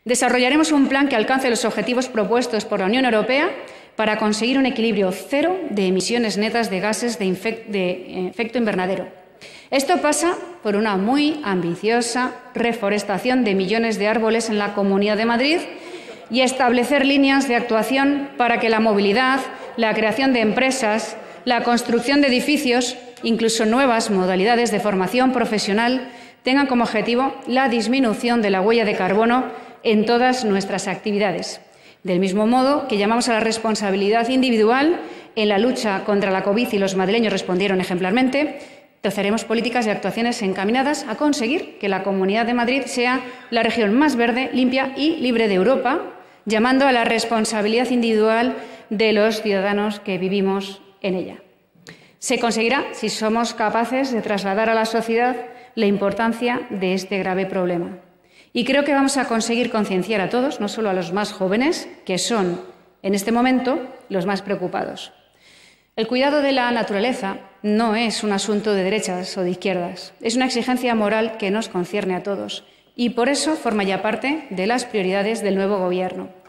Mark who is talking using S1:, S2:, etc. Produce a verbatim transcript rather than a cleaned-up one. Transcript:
S1: Desarrollaremos un plan que alcance los objetivos propuestos por la Unión Europea para conseguir un equilibrio cero de emisiones netas de gases de, de efecto invernadero. Esto pasa por una muy ambiciosa reforestación de millones de árboles en la Comunidad de Madrid y establecer líneas de actuación para que la movilidad, la creación de empresas, la construcción de edificios, incluso nuevas modalidades de formación profesional, tengan como objetivo la disminución de la huella de carbono en todas nuestras actividades. Del mismo modo que llamamos a la responsabilidad individual en la lucha contra la COVID y los madrileños respondieron ejemplarmente, trazaremos políticas y actuaciones encaminadas a conseguir que la Comunidad de Madrid sea la región más verde, limpia y libre de Europa, llamando a la responsabilidad individual de los ciudadanos que vivimos en ella. Se conseguirá si somos capaces de trasladar a la sociedad la importancia de este grave problema. Y creo que vamos a conseguir concienciar a todos, no solo a los más jóvenes, que son, en este momento, los más preocupados. El cuidado de la naturaleza no es un asunto de derechas o de izquierdas, es una exigencia moral que nos concierne a todos y por eso forma ya parte de las prioridades del nuevo Gobierno.